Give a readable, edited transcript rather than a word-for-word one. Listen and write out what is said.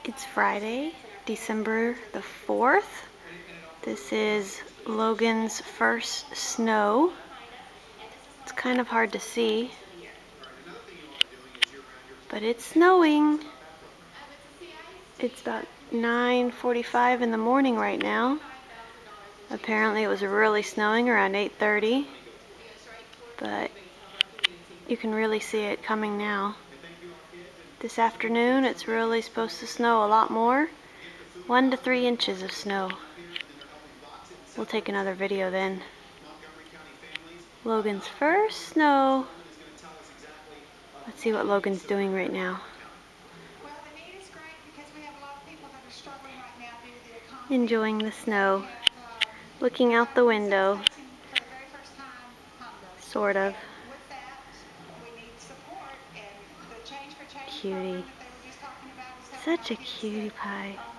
It's Friday, December the 4th. This is Logan's first snow. It's kind of hard to see, but it's snowing. It's about 9:45 in the morning right now. Apparently it was really snowing around 8:30, but you can really see it coming now. This afternoon it's really supposed to snow a lot more. 1 to 3 inches of snow. We'll take another video then. Logan's first snow. Let's see what Logan's doing right now. Enjoying the snow. Looking out the window. Sort of. Cutie. Such a cutie pie.